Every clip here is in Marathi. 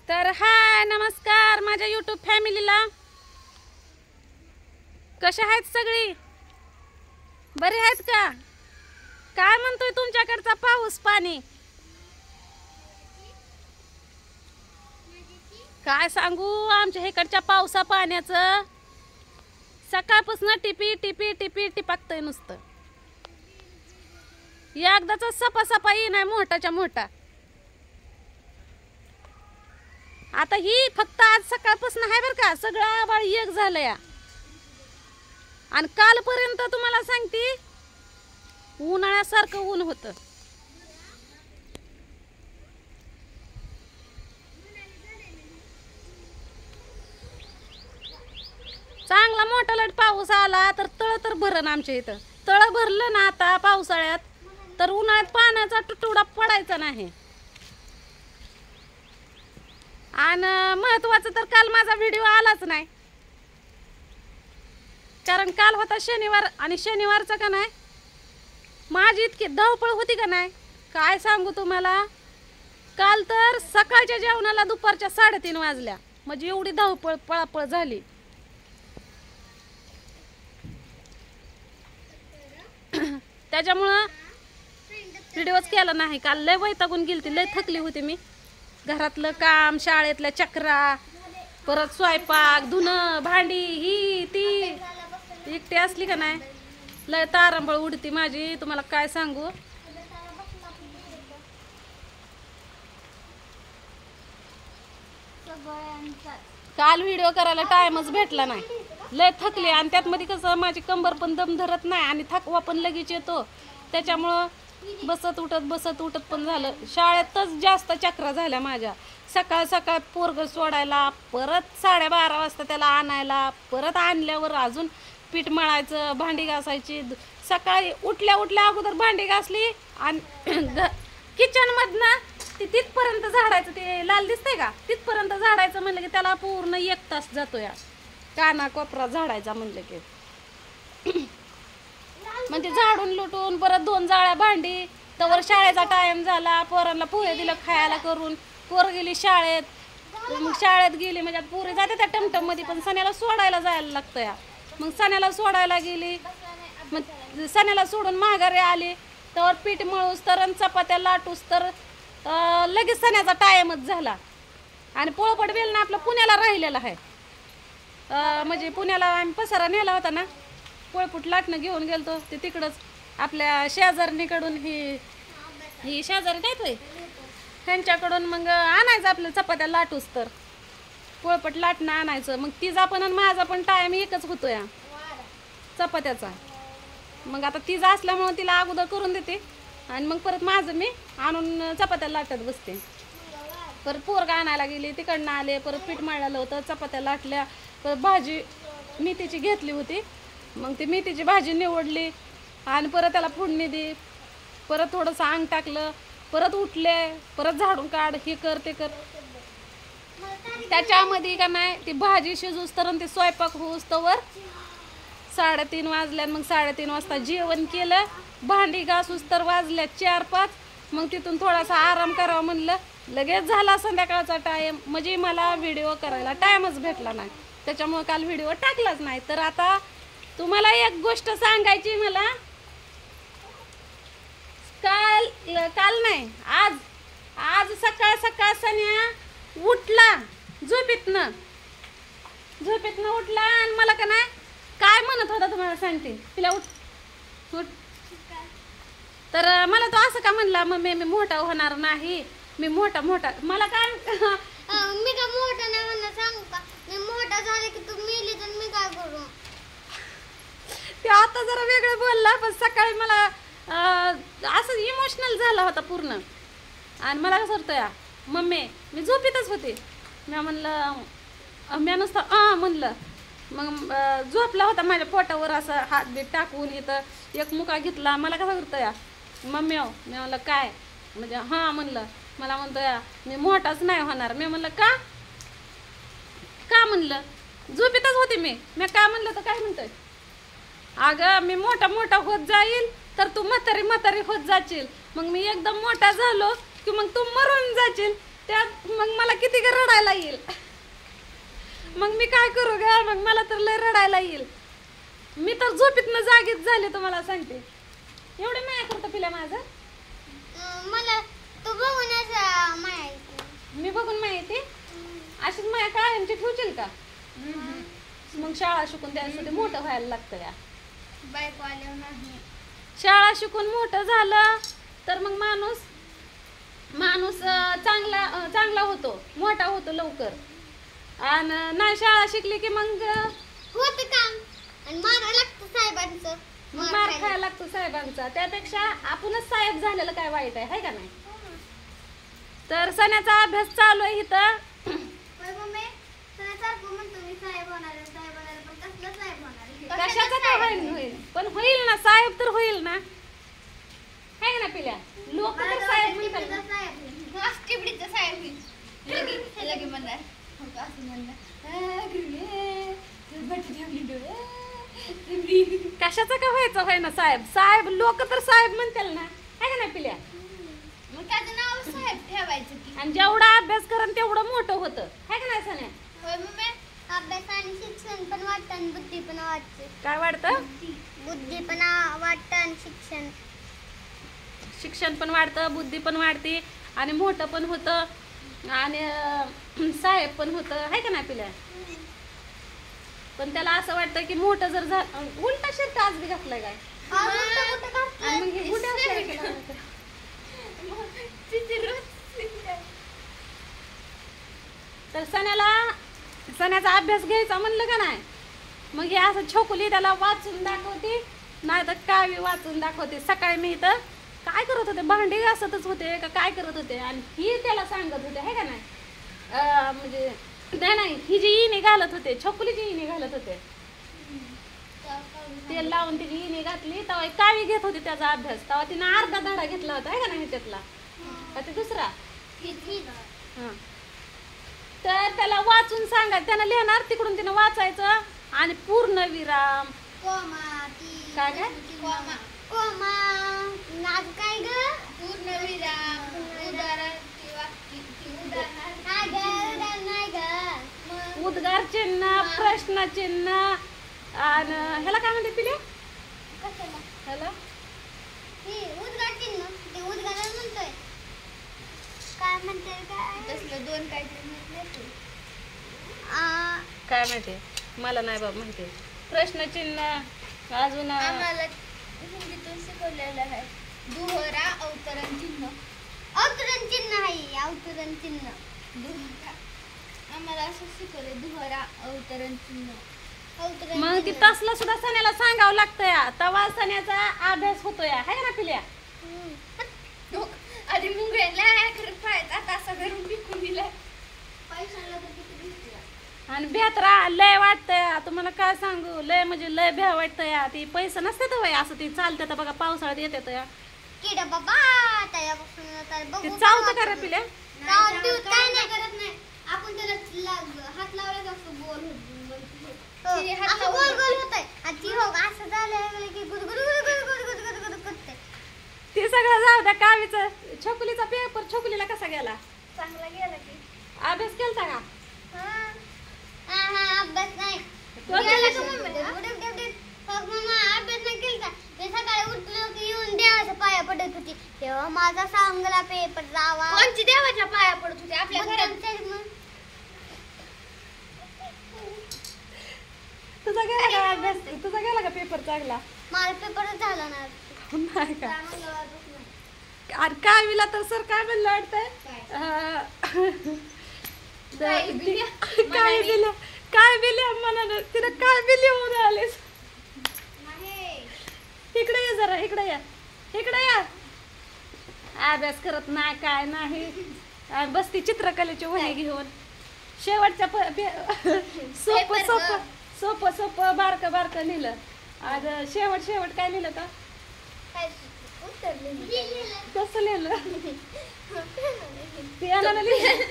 तर हाय नमस्कार माझ्या यूट्यूब फॅमिलीला. कशा आहेत सगळी? बरे आहेत का? काय म्हणतोय तुमच्याकडचा पाऊस पाणी? काय सांगू आमच्या इकडच्या पावसा पाण्याचं. सकाळपासून टिपी टिपी टिपी टिपकतंय नुसतं. एकदाचा सपा सपा येई नाही मोठाच्या मोठा. आता ही फक्त आज सकाळपासून आहे बरं का. सगळं आबाळ एक झालं या. आणि कालपर्यंत तुम्हाला सांगते उन्हाळ्यासारखं ऊन होतं. चांगला मोठा लट पाऊस आला तर तळ तर भरण आमच्या इथं. तळ भरलं ना आता पावसाळ्यात तर उन्हाळ्यात पाण्याचा तुटवडा पडायचा नाही. आणि महत्वाचं तर काल माझा व्हिडिओ आलाच नाही. कारण काल होता शनिवार आणि शनिवारचा का नाही माझी इतकी धावपळ होती का नाही काय सांगू तुम्हाला. काल तर सकाळच्या जेवणाला दुपारच्या 3:30 वाजल्या. म्हणजे एवढी धावपळ पळापळ झाली. त्याच्यामुळं व्हिडिओच केला नाही. काल लय वैतागून गेलती. लय थकली होती मी. घरातलं काम, शाळेतल्या चक्रा, परत स्वयंपाक, धुणं, भांडी, ही ती एकटी असली का नाही लय तारंबळ उडती माझी. तुम्हाला काय सांगू. काल व्हिडिओ करायला टाइमच भेटला नाही. लय थकली आणि त्यात मध्ये कसं माझी कंबर पण दम धरत नाही आणि थकवा पण लगेच येतो. त्याच्यामुळं बसत उठत पण झालं. शाळेतच जास्त चक्रा झाल्या माझ्या. सकाळ सकाळ पोरग सोडायला, परत 12:30 वाजता त्याला आणायला, परत आणल्यावर अजून पीठ मळायचं, भांडी घासायची. सकाळी उठल्या अगोदर भांडी घासली आणि किचनमधनं तिथपर्यंत झाडायचं. ते लाल दिसतंय का तिथपर्यंत झाडायचं म्हणलं की त्याला पूर्ण 1 तास जातो या. काना कोपरा झाडायचा म्हणलं की म्हणजे झाडून लुटून परत 2 जाळ्या भांडी. तवर शाळेचा टाइम झाला. पोरांना पोहे दिलं खायला करून. पोर गेली शाळेत. मग शाळेत गेली म्हणजे पोरी जाते त्या टमटम मध्ये पण सण्याला सोडायला जायला लागतं या. मग सण्याला सोडायला गेली. मग सण्याला सोडून माघारी आली. तवर पीठ मळूस तर चपात्या लाटूस तर लगेच सण्याचा टाइमच झाला. आणि पोळपट बेलना आपलं पुण्याला राहिलेला आहे. म्हणजे पुण्याला आम्ही पसारा नेला होता ना. पोळपूट लाटणं घेऊन गेलतो ते तिकडंच आपल्या शेजारणीकडून. ही शेजारी नाहीत होय त्यांच्याकडून मग आणायचं आपलं चपात्या लाटूस तर पोळपट लाटणं आणायचं. मग तिचा पण आणि माझा पण टाइम एकच होतो या चपात्याचा. मग आता तिचा असल्यामुळं तिला अगोदर करून देते आणि मग परत माझं मी आणून चपात्या लाटत बसते. परत पोरगा आणायला गेली तिकडनं आले. परत पीठ मळलेलं होतं, चपात्या लाटल्या. परत भाजी मेथीची घेतली होती. मग ती मेथीची भाजी निवडली आणि परत त्याला फोडणी दे. परत थोडंसं अंग टाकलं. परत उठले. परत झाडून काढ, हे कर ते कर. त्याच्यामध्ये का नाही ती भाजी शिजूस तर ते स्वयंपाक होऊस तवर 3:30 वाजल्या. मग 3:30 वाजता जेवण केलं. भांडी घासूस तर वाजल्या 4-5. मग तिथून थोडासा आराम करावा म्हणलं. लगेच झाला संध्याकाळचा टाइम. म्हणजे मला व्हिडिओ करायला टाइमच भेटला नाही. त्याच्यामुळे काल व्हिडिओ टाकलाच नाही. तर आता तुम्हाला एक गोष्ट सांगायची मला. काल नाही आज सकाळ सन्या उठला झोपेतनं उठला आणि मला का नाही काय म्हणत होता तुम्हाला सांगते. तिला उठ. तर मला तो असं का म्हणला मम्मी मी मोठा होणार नाही. मी मोठा मला काय मी का मोठा नाही म्हणलं सांगू का. मी मोठा झाले की तू मेली तर मी काय करू. ते आता जरा वेगळं बोलला पण सकाळी मला असं इमोशनल झाला होता पूर्ण. आणि मला कसं होतं या मम्मी मी झोपेतच होते. मी म्हणलं मी नुसतं म्हणलं. मग झोपला होता माझ्या पोटावर असं हात बीत टाकून. इथं एक मुका घेतला. मला कसं करतं या मम्मी मी म्हणलं काय म्हणजे हां म्हणलं. मला म्हणतो या मी मोठाच नाही होणार. मी म्हणलं का म्हणलं झोपेतच होते मी काय म्हणलं तर काय म्हणतोय अगं मी मोठा होत जाईल तर तू म्हातारी होत जाशील. मग मी एकदम मोठा झालो की मग तू मरून जाशील. त्यात मग मला किती ग रडायला येईल. मग मी काय करू ग, मग मला तर लय रडायला येईल. मी तर झोपेतनं जागीच झाले तुम्हाला सांगते. एवढे माया करतो पिल्या माझं. मला तू बघून असं माहिती. मी बघून माहिती अशीच माया कायमची ठेवशील का? मग शाळा शिकून द्यायसाठी मोठं व्हायला लागतं या. बायको आल्यावर नाही. शाळा शिकून मोठं झालं तर मग माणूस चांगला होतो, मोठा होतो लवकर. आणि नाही शाळा शिकली की मग होतं काम आणि मारायला लागतं साहेबांचं. मार खायला लागतो साहेबांचा. त्यापेक्षा आपणच साहेब झालेलं काय वाईट आहे, हाय का नाही? तर सण्याचा अभ्यास चालू आहे इथं. कशाचा काय होईल पण होईल ना, साहेब तर होईल ना, हाय ना पिल्या. लोक तर साहेब म्हणतात कशाचा का व्हायचं होय ना साहेब लोक तर साहेब म्हणतील ना, हाय का नाही पिल्या. मग त्याचं नाव साहेब ठेवायचं की. आणि जेवढा अभ्यास करून तेवढं मोठं होतं, हाय का नाही सण्या. होय मम्मी. अभ्यास आणि शिक्षण पण वाटतं आणि बुद्धी पण वाटते. काय वाढतं? बुद्धी पण वाटतं आणि शिक्षण पण वाढतं, बुद्धी पण वाढते आणि मोठं पण होतं आणि साहेब पण होतं, हाय का नाही पिल्या. पण त्याला असं वाटतं की मोठं जर झालं. उलटा शर्ट आज बी घातलाय काय? आणि मग हे गुड्या शर्ट. तर सण्याचा अभ्यास घ्यायचा म्हणलं का नाही, मग हे असं छोकुली त्याला वाचून दाखवते, नाही तर कावी वाचून दाखवते. सकाळी मी इथं काय करत होते, भांडी घासतच होते का काय करत होते आणि ही त्याला सांगत होते, हाय का नाही. म्हणजे नाही ही जी इणी घालत होते, छोकुलीची इणी घालत होते, तेल लावून तिची इणी घातली तेव्हा कावी घेत होती त्याचा अभ्यास. तेव्हा तिनं अर्धा धडा घेतला होता, हाय का नाही ह्याच्यातला, का ते दुसरा. तर त्याला वाचून सांगा, त्यानं लिहिणार तिकडून तिनं वाचायचं आणि पूर्ण विराम काय काय काय ग पूर्ण विराम उद्गार चिन्ह, प्रश्न चिन्ह आणि ह्याला काय म्हणते पिले, ह्याला उद्गार चिन्ह. ते उद्गार म्हणतोय काय म्हणते काय तसलं दोन काय माहिती मला नाही बाबा माहिती. प्रश्नचिन्ह अजून आम्हाला हिंदीतून शिकवलेलं आहे. दुहरा अवतरण चिन्ह. अवतरण चिन्ह आहे. अवतरण चिन्ह आम्हाला असं शिकवलंय. दुहरा अवतरण चिन्ह. मग ती तसलं सुद्धा सण्याला सांगावं लागतं या, तेव्हा सण्याचा अभ्यास होतो या, हाय ना पिल्या. आधी मुंगळ्याला करत पाहायचं, आता असं घरून विकून दिलं. पैशाला तर किती दिसते आणि भ्यात्रा लय वाटतंय तुम्हाला काय सांगू, लय म्हणजे लय भ्या वाटतं या. ती पैसे नसतात वय असं ती चालतात बघा, पावसाळ्यात येतात या किडा बाबा. त्याच्यापासून ते चावतं का रे पिल्या. काय नाही करत नाही आपण त्याला हात लावला असं गोल असं गोल गोल होतंय आणि ती हो असं झालं की गुदगुद करते. ते सगळं जाऊ द्या. कावीचं छोकुलीचा पेपर छोकुलीला कसा गेला? चांगला गेला की. अभ्यास केलता का? अभ्यास नाही अभ्यास नाही केलता. ते सकाळी उठलो की येऊन देवाच्या पाया पडत होती, तेव्हा माझा सांगला पेपर जावा. कोणची देवाच्या पाया पडत होती? आपल्या घरात. तुझा गेला का अभ्यास? तुझा गेला का पेपर चांगला? माझा पेपरच झाला नाही. नाही का? अरे कावीला तर सर काय म्हणलं वाटतंय, काय बिल्या म्हणाल तिला काय बिली होऊन आलेस. इकडे ये जरा, इकडे या. अभ्यास करत नाही काय नाही, बसती चित्रकलेची वही घेऊन. शेवटच्या सोपं बारक लिहिलं. आज शेवट काय लिहिलं का? कसं लिहिलं? पेनानं लिहिलं.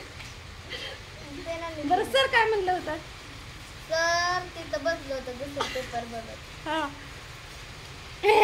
बरं सर काय म्हणलं होतं? सर तिथं बसलो होतं दुसरं पेपर बघत. हा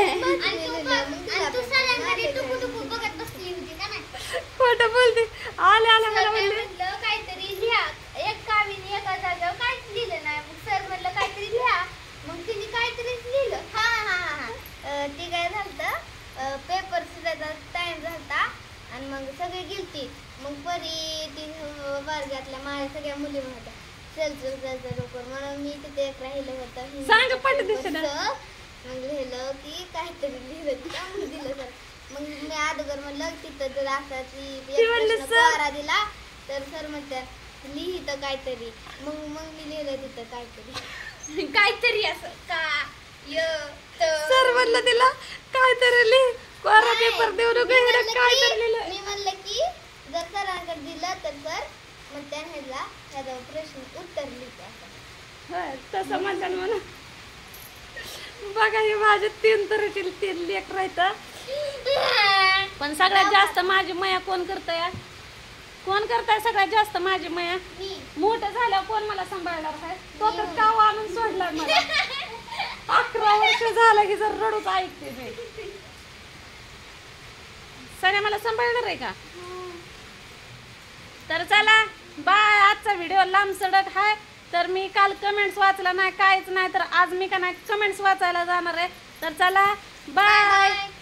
तू बघत बसली होती का नाही? खोटं बोलते. आले आले मला सर म्हणले म्हटलं काहीतरी लिहा एक कावीने एका जागेवर काहीच लिहिलं नाही मग सर म्हटलं काहीतरी लिहा मग तिने काहीतरीच लिहिलं ती काय झालं पेपर सुद्धा टाइम झालता आणि मग सगळे गेलती मग परी ती वर्गातल्या माझ्या सगळ्या मुली होत्या चल चल चल चल लवकर म्हणून मी तिथे एक राहिलं होतं सांग पट दिसत मग लिहिलं की काहीतरी लिहिलं त्यामुळे दिलं सर मग मी अगोदर म्हणलं तिथं जर असा ती म्हणली, प्रश्न "सर." कोरा दिला तर सर म्हणतात लिहितं काहीतरी मग मी लिहिलं तिथं काहीतरी काहीतरी असं का य त सर म्हणलं तिला काहीतरी लिह कोरा नाही. पेपर देऊ नको मी इकडे म्हणलं काहीतरी की- लिहिलं मी म्हणलं की जर सरांकडे दिलं तर सर मग त्यांना ह्याचा प्रश्न उत्तर लिहितं असं होय, तसं म्हणतात म्हणून बघा हे माझे 3 तऱ्हेचे 3 लेकर आहेत पण सगळ्यात जास्त माझी माया कोण करतय कोण करताय सगळ्यात जास्त माझी माया मी मोठं झाल्यावर कोण मला सांभाळणार आहे तो तर काव आणून सोडलाय मला 11 वर्ष झालं की जर रडूच ऐकते मी सगळ्या मला सांभाळणार आहे का तर चला बाय आजचा व्हिडिओ लांब सडक आहे तर मी काल कमेंट्स वाचला नाही काहीच नाही तर आज मी का नाही कमेंट्स वाचायला जाणार आहे तर चला बाय